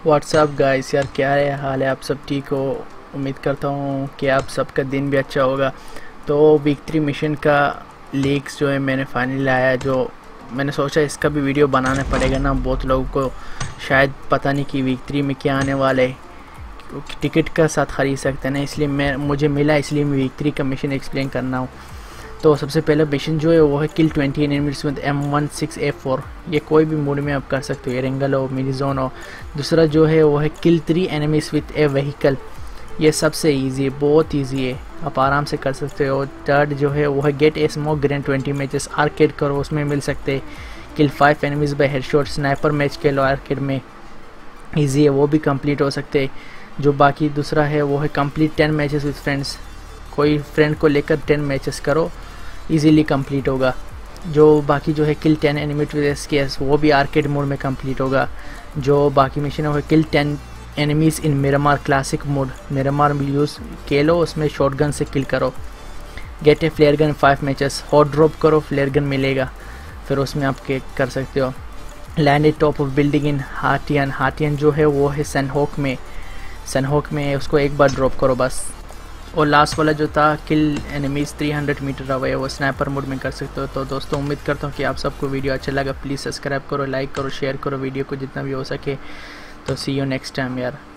WhatsApp guys, यार क्या है हाल है? आप सब ठीक हो? उम्मीद करता हूँ कि आप सबका दिन भी अच्छा होगा। तो वीक 3 मिशन का लीक्स जो है मैंने फाइनली लाया, जो मैंने सोचा इसका भी वीडियो बनाना पड़ेगा ना। बहुत लोगों को शायद पता नहीं कि वीक 3 में क्या आने वाला है, टिकट का साथ ख़रीद सकते हैं ना, इसलिए मुझे मिला, इसलिए मैं वीक 3 का मिशन एक्सप्लेन करना हूँ। तो सबसे पहला मिशन जो है वो है किल 20 एनिमीज विद M16A4। ये कोई भी मोड में आप कर सकते हो, एरेंगल हो, मिनी जोन हो। दूसरा जो है वो है kill 3 enemies with a vehicle. ये सबसे इजी है, बहुत इजी है, आप आराम से कर सकते हो। थर्ड जो है वो है get a smoke grenade 20 matches arcade करो, उसमें मिल सकते। Kill 5 enemies by headshot sniper match खेलो आर्केड में, इजी है, वो भी कंप्लीट हो सकते। जो बाकी दूसरा है वो है कंप्लीट 10 मैचेस विद फ्रेंड्स। कोई फ्रेंड को लेकर 10 मैचेस करो, इजीली कंप्लीट होगा। जो बाकी जो है किल 10 एनिमी विद एसकेएस, वो भी आर्केड मोड में कंप्लीट होगा। जो बाकी मिशन है वो kill 10 enemies in Miramar classic mode. Miramar use खेलो, उसमें शॉटगन से किल करो। Get a flare gun 5 matches, hot drop करो, फ्लेयर गन मिलेगा, फिर उसमें आप कर सकते हो। Land at top of building in Hartian. Hartian जो है वो है सनहॉक में उसको एक बार ड्रॉप करो बस। और लास्ट वाला जो था किल एनिमीज 300 मीटर अवे, वो स्नाइपर मोड में कर सकते हो। तो दोस्तों उम्मीद करता हूँ कि आप सबको वीडियो अच्छा लगा। प्लीज़ सब्सक्राइब करो, लाइक करो, शेयर करो वीडियो को जितना भी हो सके। तो सी यू नेक्स्ट टाइम यार।